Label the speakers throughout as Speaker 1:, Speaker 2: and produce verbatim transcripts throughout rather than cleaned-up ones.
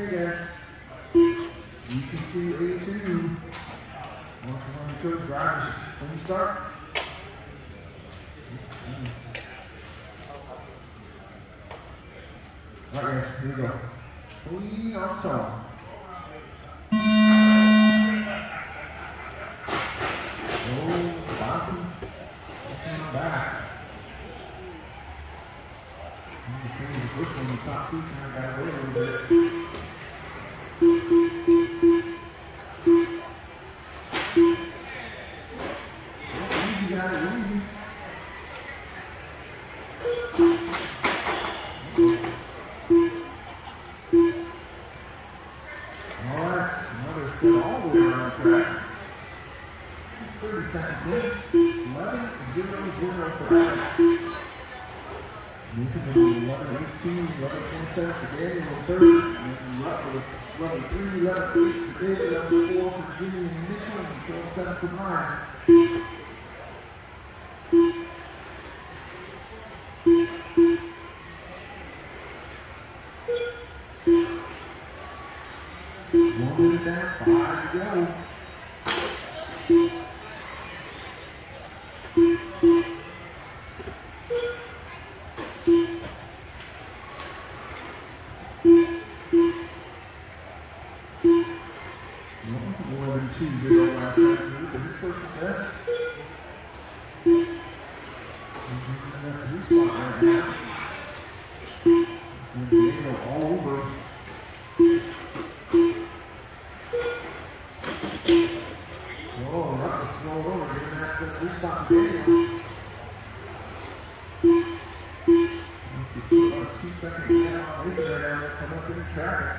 Speaker 1: guys. G T two A two. Once you want to coach drivers, when you start. All right, guys, here we go. Clean on top. Oh, bouncing. Coming back. You can see the first one, the top two, kind of got away a little bit. Easy, got it, easy. Alright, another spin all the way around track. thirty seconds in. eleven zero zero for Alex. Moving to eleven eighteen, eleven twenty-seven for Daniel on third. And up for eleven three, eleven eight for David, eleven four for Jimmy and Mitchell, and twelve seven for Brian. One minute down, five to go. More than two zero last time. His first success. His spot right now. Daniel all over. Oh, that's a throw over. Giving that his spot to Daniel. You see about two seconds down. Maybe they're down there. Come up in the traffic.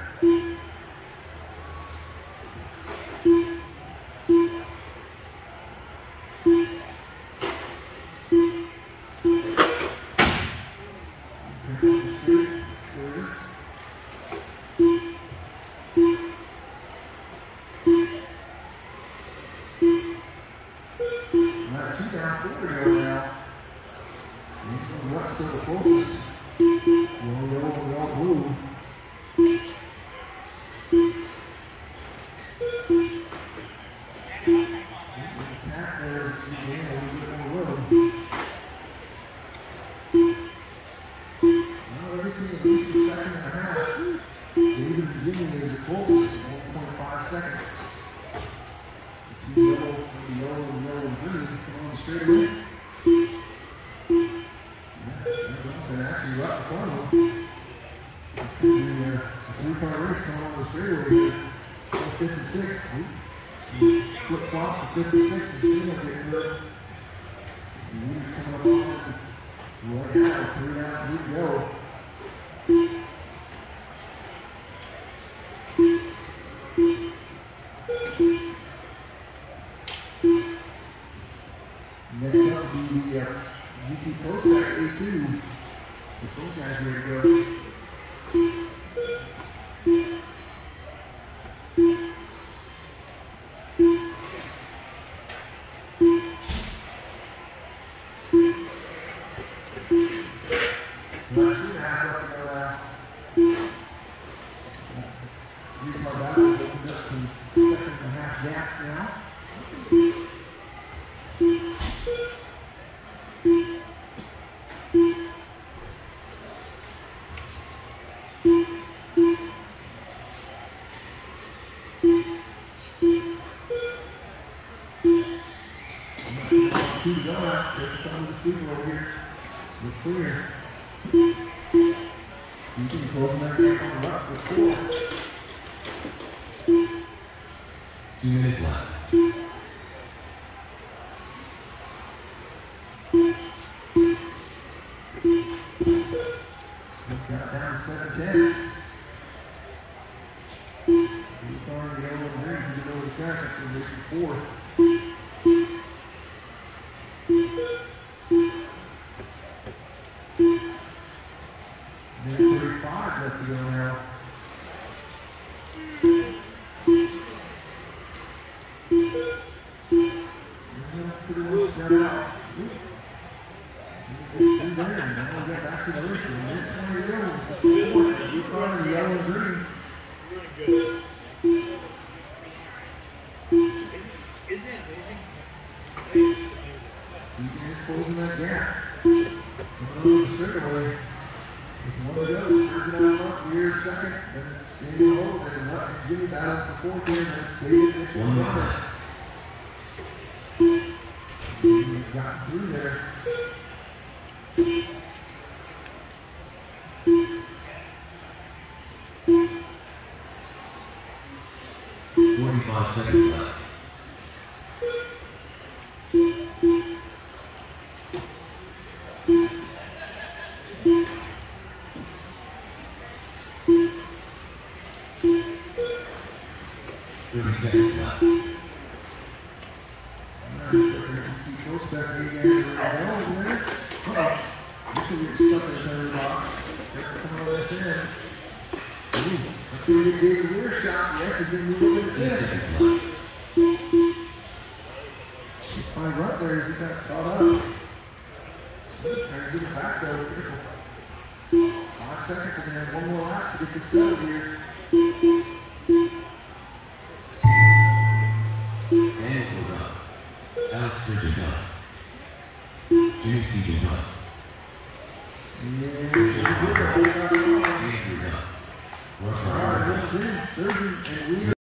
Speaker 1: Next up will be the uh, G T two A two. The those guys ready to go. He's closing that gap. Oh, straightaway. It's one of those. Regional up here, second. Then it's Sandy Lowe. Then up and Jimmy battle for fourth here. Then it's David Mitchell. One more. He's got through there.
Speaker 2: Forty-five seconds left. Thirty seconds left.
Speaker 1: Keep close back again. Uh-oh. This will get stuck in the center box. Come on, that's in. Ooh, let's see if we get the rear shot. Yes, it's been moving in.
Speaker 2: Ten seconds left.
Speaker 1: He's fine right there as he got caught up. Trying to get it back though. Careful. Five seconds and then one more lap to get this settled here.
Speaker 2: Daniel Corral. Alex Sergio. Jimmy C. John.
Speaker 1: Yeah.
Speaker 2: Andrew Dunn. Russell
Speaker 1: All right,
Speaker 2: Harding.
Speaker 1: Surgeon and we